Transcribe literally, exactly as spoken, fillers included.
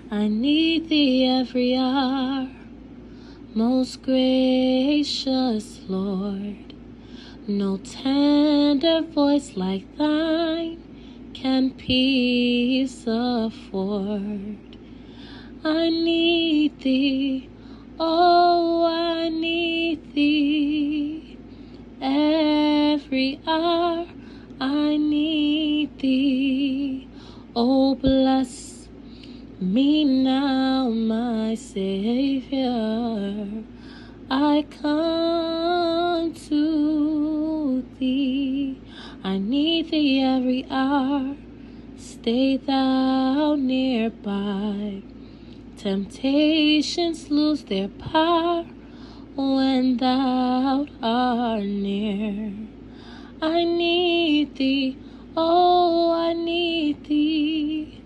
I need thee every hour, most gracious Lord. No tender voice like thine can peace afford. I need thee, oh, I need thee. Every hour I need thee. Oh, bless me now, my Savior. I come to thee. I need thee every hour. Stay thou nearby. Temptations lose their power when thou art near. I need thee, oh, I need thee.